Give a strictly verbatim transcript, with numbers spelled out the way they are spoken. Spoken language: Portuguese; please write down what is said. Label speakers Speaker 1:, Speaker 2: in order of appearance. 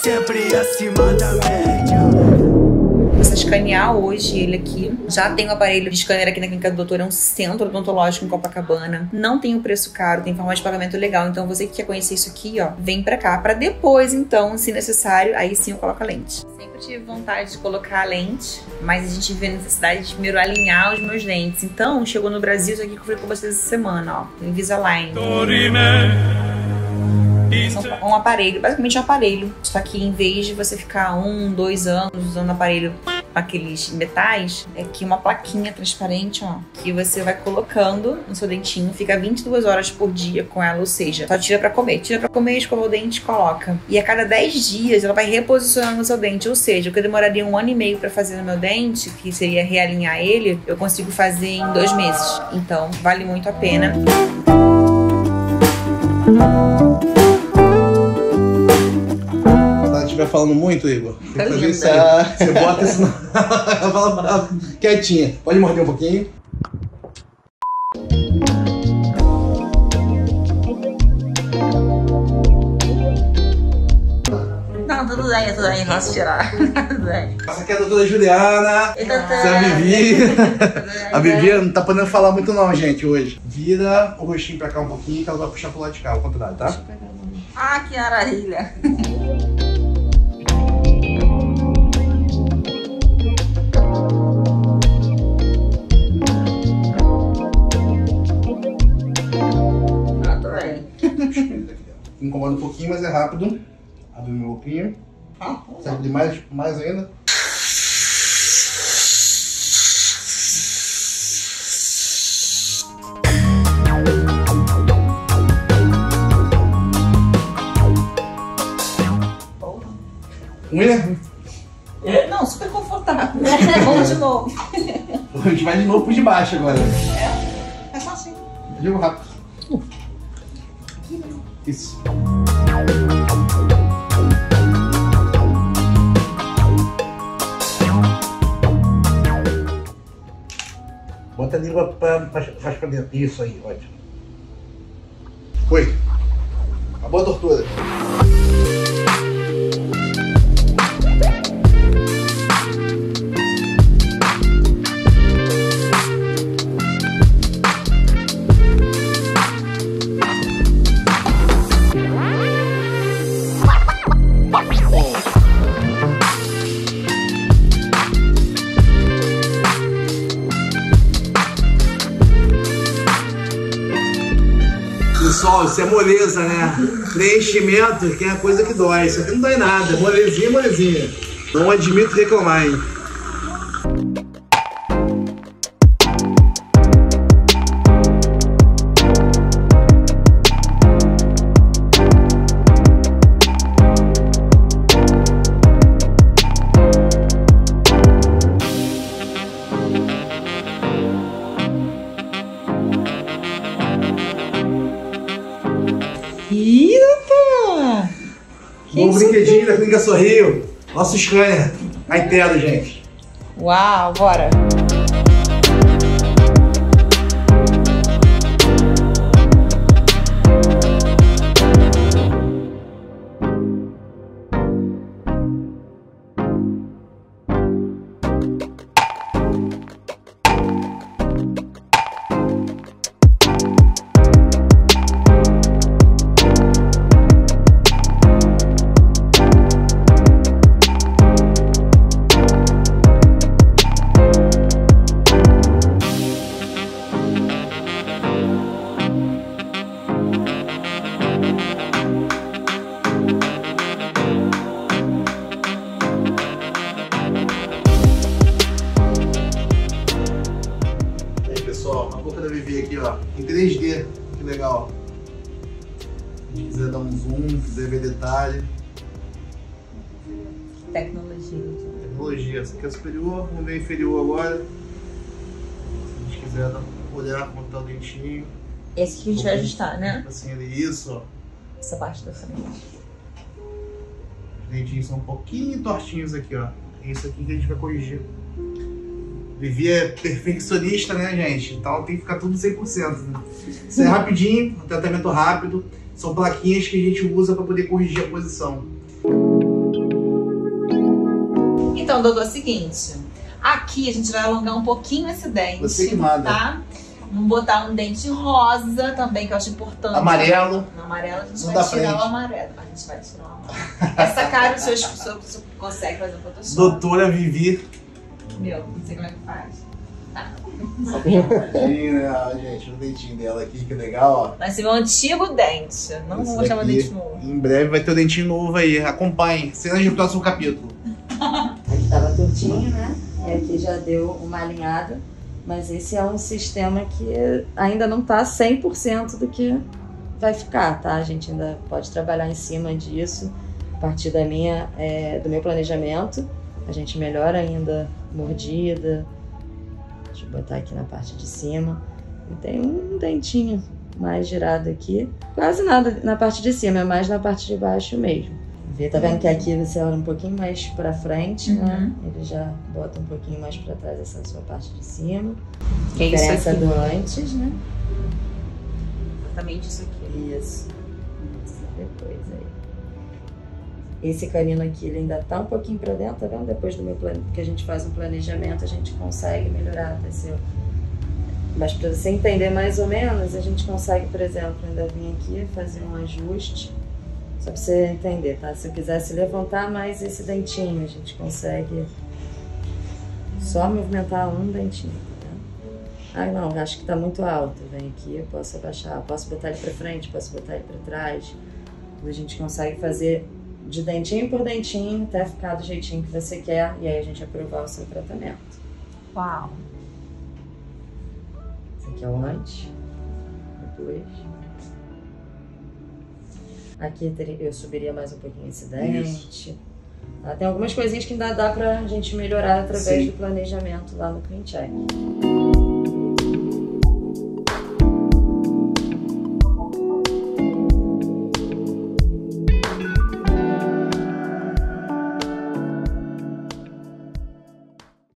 Speaker 1: sempre acima da média.
Speaker 2: Você escanear hoje ele aqui. Já tem o aparelho de scanner aqui na Clínica do Doutor, é um centro odontológico em Copacabana. Não tem o preço caro, tem forma de pagamento legal. Então você que quer conhecer isso aqui, ó, vem pra cá. Pra depois, então, se necessário, aí sim eu coloco a lente. Sempre tive vontade de colocar a lente, mas a gente vê a necessidade de primeiro alinhar os meus dentes. Então, chegou no Brasil, isso aqui que eu falei com vocês essa semana, ó. O Invisalign. É um aparelho, basicamente um aparelho. Só que em vez de você ficar um, dois anos usando aparelho com aqueles metais, é aqui uma plaquinha transparente, ó, que você vai colocando no seu dentinho, fica vinte e duas horas por dia com ela, ou seja, só tira pra comer, tira pra comer, escova o dente, coloca. E a cada dez dias ela vai reposicionando o seu dente, ou seja, o que eu demoraria um ano e meio pra fazer no meu dente, que seria realinhar ele, eu consigo fazer em dois meses. Então, vale muito a pena.
Speaker 3: Se estiver falando muito, Igor, tem
Speaker 2: Tá
Speaker 3: que fazer
Speaker 2: linda.
Speaker 3: isso aí. Você bota isso na... Fala quietinha. Pode morder um pouquinho.
Speaker 2: Não, tudo bem, tudo bem, posso tirar. Tudo bem.
Speaker 3: Essa aqui é a doutora Juliana.
Speaker 2: E doutora?
Speaker 3: Essa é a Vivi. A Vivi não tá podendo falar muito não, gente, hoje. Vira o rostinho pra cá um pouquinho que ela vai puxar pro lado de cá, ao contrário, tá?
Speaker 2: Ah, que maravilha. Ah, tô bem.
Speaker 3: Incomoda um pouquinho, mas é rápido. Abre meu boquinho.
Speaker 2: Ah,
Speaker 3: Serve de mais, mais ainda. Unha?
Speaker 2: não, super confortável. Vamos de novo.
Speaker 3: A gente vai de novo pro de baixo agora.
Speaker 2: É só assim.
Speaker 3: Jogo rápido. Isso. Bota a língua pra, pra, mais pra dentro. Isso aí, ótimo. Foi. Acabou a tortura. Pessoal, isso é moleza, né? Preenchimento, que é a coisa que dói. Isso aqui não dói nada. Molezinha, molezinha. Não admito reclamar, hein?
Speaker 2: Ih, doutor!
Speaker 3: Bom brinquedinho da Clínica Sorrio. Nosso scanner. A inteiro, gente.
Speaker 2: Uau, bora!
Speaker 3: Aqui, ó, em três D, que legal. Se quiser dar um zoom, quiser ver detalhe.
Speaker 2: Tecnologia.
Speaker 3: Tecnologia, essa aqui é superior, vamos ver a inferior agora. Se a gente quiser dar, olhar como tá o dentinho.
Speaker 2: Esse que a gente vai ajustar, né?
Speaker 3: Assim, ali, isso, ó.
Speaker 2: Essa parte da frente.
Speaker 3: Os dentinhos são um pouquinho tortinhos aqui, ó. É isso aqui que a gente vai corrigir. Vivi é perfeccionista, né, gente? Então tem que ficar tudo cem por cento. Né? Isso é rapidinho, um tratamento rápido. São plaquinhas que a gente usa para poder corrigir a posição.
Speaker 2: Então, doutor, é o seguinte. Aqui a gente vai alongar um pouquinho esse dente.
Speaker 3: Você que manda.
Speaker 2: Tá? Vamos botar um dente rosa também, que eu acho importante.
Speaker 3: Amarelo.
Speaker 2: No amarelo a gente
Speaker 3: Não
Speaker 2: vai
Speaker 3: dá
Speaker 2: tirar
Speaker 3: frente.
Speaker 2: o amarelo. A gente vai tirar o amarelo. Essa cara o senhor, o senhor, o senhor consegue fazer um Photoshop.
Speaker 3: Doutora Vivi.
Speaker 2: Meu, não sei como é que faz.
Speaker 3: Imagina, ah, gente, o dentinho dela aqui, que legal, ó.
Speaker 2: Vai ser meu antigo dente. Não
Speaker 3: Esse
Speaker 2: vou chamar
Speaker 3: daqui,
Speaker 2: dente novo.
Speaker 3: Em breve vai ter o dentinho novo aí. Acompanhe. Cenas de próximo capítulo.
Speaker 4: Aqui tava tortinho, né? E aqui já deu uma alinhada. Mas esse é um sistema que ainda não tá cem por cento do que vai ficar, tá? A gente ainda pode trabalhar em cima disso. A partir da minha, é, do meu planejamento. A gente melhora ainda mordida. Deixa eu botar aqui na parte de cima. E tem um dentinho mais girado aqui. Quase nada na parte de cima, é mais na parte de baixo mesmo. Vê, tá vendo que aqui você olha um pouquinho mais pra frente,
Speaker 2: Uhum.
Speaker 4: né? Ele já bota um pouquinho mais pra trás essa sua parte de cima.
Speaker 2: Que é isso
Speaker 4: Diferença
Speaker 2: aqui.
Speaker 4: do antes, né?
Speaker 2: Exatamente isso aqui.
Speaker 4: Isso. Depois aí. Esse canino aqui, ele ainda tá um pouquinho pra dentro, tá vendo? Depois do meu plane... que a gente faz um planejamento, a gente consegue melhorar, tá? Seu... Mas pra você entender mais ou menos, a gente consegue, por exemplo, ainda vir aqui fazer um ajuste. Só pra você entender, tá? Se eu quisesse levantar mais esse dentinho, a gente consegue só movimentar um dentinho, tá? Ah, não, acho que tá muito alto. Vem aqui, eu posso abaixar. Posso botar ele pra frente, posso botar ele pra trás. A gente consegue fazer de dentinho por dentinho até ficar do jeitinho que você quer. E aí a gente aprovar o seu tratamento.
Speaker 2: Uau.
Speaker 4: Esse aqui é o antes, depois. Aqui teria- eu subiria mais um pouquinho esse dente. Tá? Tem algumas coisinhas que ainda dá pra gente melhorar através
Speaker 3: Sim.
Speaker 4: do planejamento lá no Clean Check.